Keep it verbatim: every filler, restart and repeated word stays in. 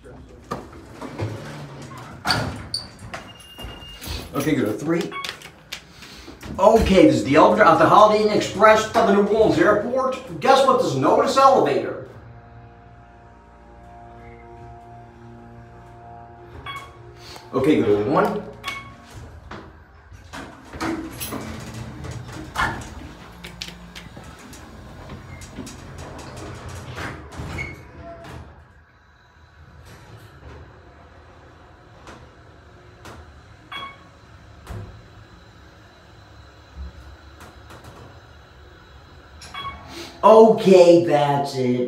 Okay, go to three. Okay, this is the elevator at the Holiday Inn Express at the New Orleans Airport. Guess what? This is an Otis elevator. Okay, go to one. Okay, that's it.